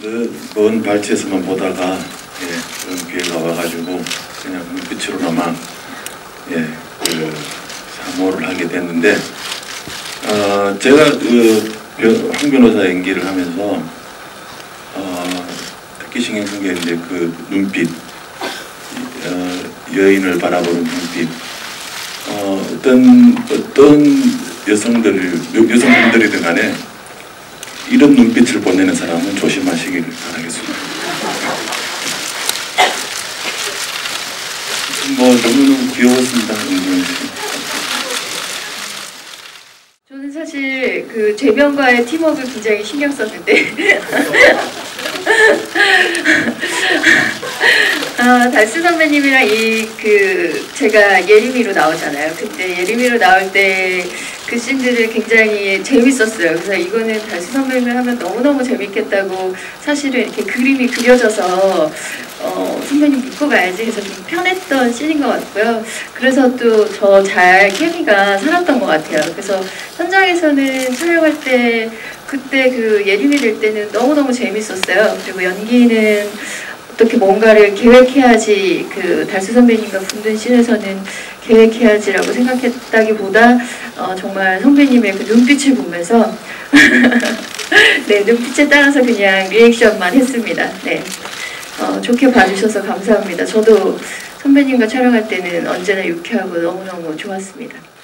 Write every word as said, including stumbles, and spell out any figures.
그 먼 발치에서만 보다가 예, 그런 기회가 와가지고 그냥 눈빛으로나마 예, 그 사모를 하게 됐는데 어, 제가 그 황 변호사 연기를 하면서 어, 특히 신경 쓴 게 이제 그 눈빛, 어, 여인을 바라보는 눈빛, 어, 어떤 어떤 여성들 여성분들이든 간에 이런 눈빛을 보내는 사람은 조심하시기를 바라겠습니다. 뭐 너무너무 귀여웠습니다. 저는 사실 그 재명과의 팀워크를 굉장히 신경 썼는데 아, 달수 선배님이랑 이 그 제가 예림이로 나오잖아요. 그때 예림이로 나올 때 그 씬들을 굉장히 재밌었어요. 그래서 이거는 달수 선배님을 하면 너무너무 재밌겠다고 사실은 이렇게 그림이 그려져서 어, 선배님 믿고 가야지 해서 좀 편했던 씬인 것 같고요. 그래서 또 저 잘 케미가 살았던 것 같아요. 그래서 현장에서는 촬영할 때 그때 그 예림이 될 때는 너무너무 재밌었어요. 그리고 연기는 어떻게 뭔가를 계획해야지, 그 달수 선배님과 붙는 씬에서는 계획해야지라고 생각했다기보다 어, 정말 선배님의 그 눈빛을 보면서 네, 눈빛에 따라서 그냥 리액션만 했습니다. 네, 어, 좋게 봐주셔서 감사합니다. 저도 선배님과 촬영할 때는 언제나 유쾌하고 너무너무 좋았습니다.